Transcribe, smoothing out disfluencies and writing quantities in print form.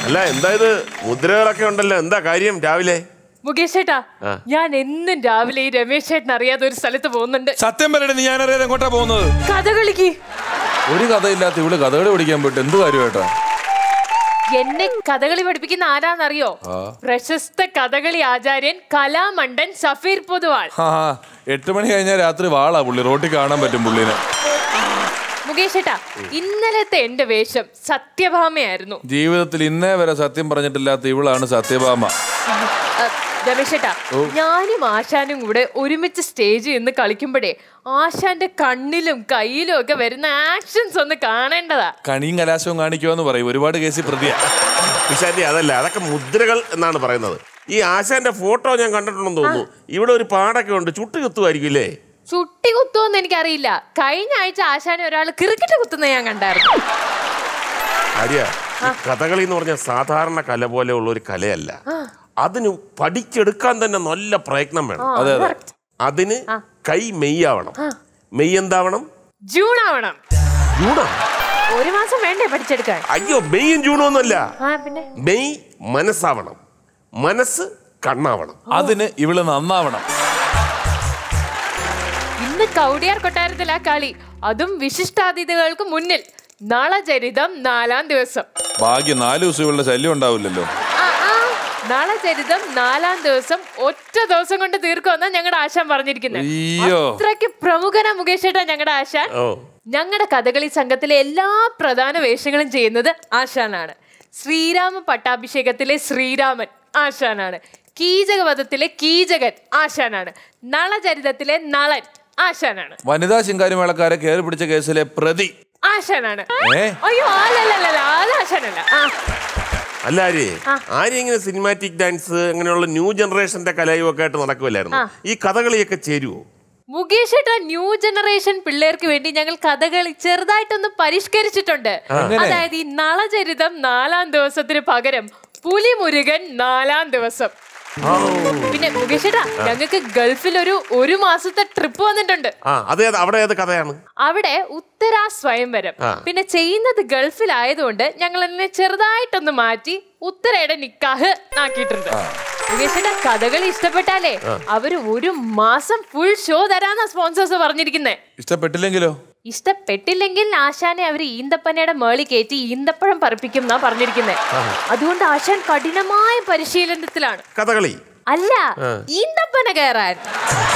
അല്ല എന്താ ഇത് മുദ്രകളൊക്കെ ഉണ്ടല്ലോ, എന്താ കാര്യം രാവിലെ? മുകേഷ് ചേട്ടാ, ഞാൻ എന്നും രാവിലെ ഈ രമേശ് ചേട്ടൻ അറിയാതെ ഒരു സ്ഥലത്ത് പോകുന്നുണ്ട്. സത്യം പറയണേ, നീ ഞാനറിയാതെ എങ്ങോട്ടാ പോകുന്നത്? കഥകളിക്ക്. ഒരു കഥയില്ലാത്ത ഇവിടെ കഥകളി പഠിക്കാൻ പോയിട്ട് എന്ത് കാര്യമായിട്ടാ? എന്നെ കഥകളി പഠിപ്പിക്കുന്ന ആരാന്നറിയോ? പ്രശസ്ത കഥകളി ആചാര്യൻ കലാമണ്ഡൻ സഫീർ പൊതുവാൾ. 8 മണി കഴിഞ്ഞാൽ രാത്രി വാളാ പുള്ളി, റോട്ടിൽ കാണാൻ പറ്റും പുള്ളിനെ. മുകേഷ് ചേട്ടാ, ഇന്നലത്തെ എന്റെ വേഷം സത്യഭാമയായിരുന്നു. ജീവിതത്തിൽ ഇന്നേ വരെ സത്യം പറഞ്ഞിട്ടില്ലാത്ത ഇവളാണ് സത്യഭാമ. രമേശ് ചേട്ടാ, ഞാനും ആശാനും കൂടെ ഒരുമിച്ച് സ്റ്റേജിൽ നിന്ന് കളിക്കുമ്പോഴേ ആശാന്റെ കണ്ണിലും കയ്യിലും ഒക്കെ വരുന്ന ആക്ഷൻസ് ഒന്ന് കാണേണ്ടതാ. കണിയും കലാശവും കാണിക്കുമെന്ന് പറയും, ഒരുപാട് കേസിൽ പ്രതിയാ. പിശാചി അതല്ല, അതൊക്കെ മുദ്രകൾ എന്നാണ് പറയുന്നത്. ഈ ആശാന്റെ ഫോട്ടോ ഞാൻ കണ്ടിട്ടുണ്ടെന്ന് തോന്നുന്നു. ഇവിടെ ഒരു പാടൊക്കെ ഉണ്ട്, ചുട്ട് കുത്തുമായിരിക്കും. ചുട്ടി കുത്തുമെന്ന് എനിക്കറിയില്ല. കഴിഞ്ഞ ആഴ്ച ആശാനെ ഒരാൾ ക്രിക്കറ്റ് കുത്തുന്ന ഞാൻ കണ്ടായിരുന്നു. കഥകളി എന്ന് പറഞ്ഞാൽ സാധാരണ കല പോലെ ഉള്ള ഒരു കലയല്ല. അതിന് പഠിച്ചെടുക്കാൻ തന്നെ നല്ല പ്രയത്നം വേണം. അതിന് കൈ മെയ്യാവണം. മെയ് എന്താവണം? ജൂൺ ആവണം. ജൂണാ? 1 മാസം വേണ്ടേ പഠിച്ചെടുക്കാൻ? അയ്യോ, മെയ്യും ജൂണും ഒന്നുമല്ല. പിന്നെ മെയ് മനസ്സാവണം, മനസ്സ് കണ്ണാവണം. അതിന് ഇവള് നന്നാവണം. ഇന്ന് കൗടിയാർ കൊട്ടാരത്തിലാ കളി, അതും വിശിഷ്ടാതിഥികൾക്ക് മുന്നിൽ. നളചരിതം 4-ാം ദിവസം. ഭാഗ്യം 4 ദിവസം ഇവളുടെ ശല്യം ഉണ്ടാവില്ലല്ലോ. നളചരിതം 4-ാം ദിവസം ഒറ്റ ദിവസം കൊണ്ട് തീർക്കുമെന്നാ ഞങ്ങളുടെ ആശാൻ പറഞ്ഞിരിക്കുന്നത്. അത്രയ്ക്ക് പ്രമുഖനാ മുകേഷ് ചേട്ടാ ഞങ്ങളുടെ ആശാൻ. ഞങ്ങളുടെ കഥകളി സംഘത്തിലെ എല്ലാ പ്രധാന വേഷങ്ങളും ചെയ്യുന്നത് ആശാനാണ്. ശ്രീരാമ പട്ടാഭിഷേകത്തിലെ ശ്രീരാമൻ ആശാനാണ്. കീചകവധത്തിലെ കീചകൻ ആശാനാണ്. നളചരിതത്തിലെ നളൻ ആശാനാണ്. വനിതാ ശിങ്കാരിമേളക്കാരെ കയറി പിടിച്ച കേസിലെ പ്രതി ആശാനാണ്. അയ്യോ, അല്ലല്ല, അത് ആശാനല്ല. അല്ല ആര്യ ഇങ്ങനെ സിനിമാറ്റിക് ഡാൻസ് അങ്ങനെയുള്ള ന്യൂ ജനറേഷന്റെ കലയും ഒക്കെ ആയിട്ട് നടക്കുമല്ലായിരുന്നു. ഈ കഥകളിയൊക്കെ ചേരുവോ? മുകേഷ് ഏട്ടാ, ന്യൂ ജനറേഷൻ പിള്ളേർക്ക് വേണ്ടി ഞങ്ങൾ കഥകളി ചെറുതായിട്ടൊന്ന് പരിഷ്കരിച്ചിട്ടുണ്ട്. അതായത് ഈ നളചരിതം 4-ാം ദിവസത്തിന് പകരം പുലിമുരുകൻ 4-ാം ദിവസം. പിന്നെ മുകേഷ് ഏട്ടാ, ഞങ്ങൾക്ക് ഗൾഫിൽ ഒരു മാസത്തെ ട്രിപ്പ് വന്നിട്ടുണ്ട്. അവിടെ ഉത്തരാ സ്വയംവരം. പിന്നെ ചെയ്യുന്നത് ഗൾഫിലായതുകൊണ്ട് ഞങ്ങൾ എന്നെ ചെറുതായിട്ടൊന്ന് മാറ്റി ഉത്തരയുടെ നിക്കാഹ് ആക്കിയിട്ടുണ്ട്. മുകേഷ് ഏട്ടാ, കഥകളി ഇഷ്ടപ്പെട്ടാലേ അവര് 1 മാസം ഫുൾ ഷോ തരാന്നാ സ്പോൺസേഴ്സ് പറഞ്ഞിരിക്കുന്നേ. ഇഷ്ടപ്പെട്ടില്ലെങ്കിൽ ആശാനെ അവര് ഈന്തപ്പനയുടെ മേളി കയറ്റി ഈന്തപ്പഴം പറപ്പിക്കും എന്നാ പറഞ്ഞിരിക്കുന്നത്. അതുകൊണ്ട് ആശാൻ കഠിനമായ പരിശീലനത്തിലാണ്. കഥകളി അല്ല, ഈന്തപ്പന കയറാൻ.